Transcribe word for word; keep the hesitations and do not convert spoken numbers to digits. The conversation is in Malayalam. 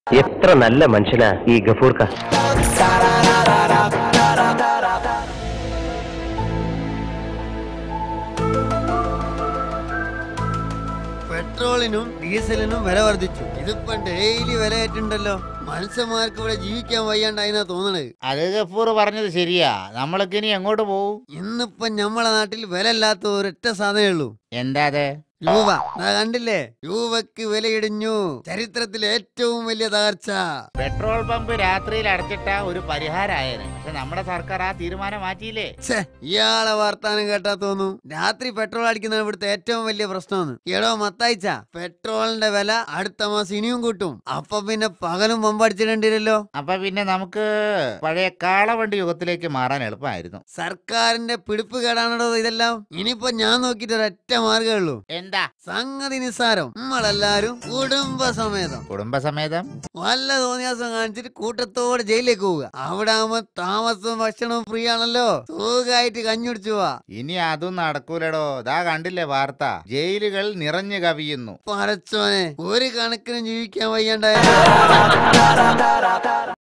എത്ര നല്ല മനുഷ്യനാ ഈ ഗഫൂർക്ക. പെട്രോളിനും ഡീസലിനും വില വർദ്ധിച്ചു. ഇതിപ്പോ ഡെയിലി വില ഏറ്റുണ്ടല്ലോ. മനുഷ്യന്മാർക്ക് ഇവിടെ ജീവിക്കാൻ വയ്യാണ്ടായിന്നാ തോന്നണത്. അത് ഗഫൂർ പറഞ്ഞത് ശരിയാ. നമ്മളൊക്കെ ഇനി എങ്ങോട്ട് പോവും? ഇന്നിപ്പൊ നമ്മളെ നാട്ടിൽ വില ഇല്ലാത്ത ഒരൊറ്റ സാധനമേ ഉള്ളൂ. എന്താ അത്? രൂപ. കണ്ടില്ലേ, രൂപക്ക് വിലയിടിഞ്ഞു. ചരിത്രത്തിലെ ഏറ്റവും വലിയ തകർച്ച. പെട്രോൾ പമ്പ് രാത്രിയിൽ അടച്ചിട്ട ഒരു പരിഹാരമായേനെ. പക്ഷെ നമ്മുടെ സർക്കാർ ആ തീരുമാനം മാറ്റിയില്ലേ. ഇയാളെ വർത്താനം കേട്ടാ തോന്നു രാത്രി പെട്രോൾ അടിക്കുന്നതാണ് ഇവിടുത്തെ ഏറ്റവും വലിയ പ്രശ്നമെന്ന്. എടോ മത്തായിച്ച, പെട്രോളിന്റെ വില അടുത്ത മാസം ഇനിയും കൂട്ടും. അപ്പൊ പിന്നെ പകലും പമ്പ് അടിച്ചിടേണ്ടിരല്ലോ. അപ്പൊ പിന്നെ നമുക്ക് പഴയ കാളവണ്ടി യുഗത്തിലേക്ക് മാറാൻ എളുപ്പമായിരുന്നു. സർക്കാരിന്റെ പിടിപ്പ് കേടാണോ ഇതെല്ലാം. ഇനിയിപ്പോ ഞാൻ നോക്കിട്ട് ഒരൊറ്റ മാർഗമേ ഉള്ളൂ. എന്താ? സംഗതി നിസ്സാരം. നമ്മളെല്ലാരും കുടുംബസമേതം കുടുംബസമേതം വല്ല തോന്നിയാസം കാണിച്ചിട്ട് കൂട്ടത്തോടെ ജയിലിലേക്ക് പോവുക. അവിടെ ആവുമ്പോ താമസവും ഭക്ഷണവും ഫ്രീ ആണല്ലോ. സുഖമായിട്ട് കഞ്ഞുടിച്ചു പോവാ. ഇനി അതും നടക്കൂലടോ. ദാ കണ്ടില്ലേ വാർത്ത, ജയിലുകൾ നിറഞ്ഞു കവിയുന്നു. പറച്ചോനെ, ഒരു കണക്കിന് ജീവിക്കാൻ വയ്യാണ്ടായ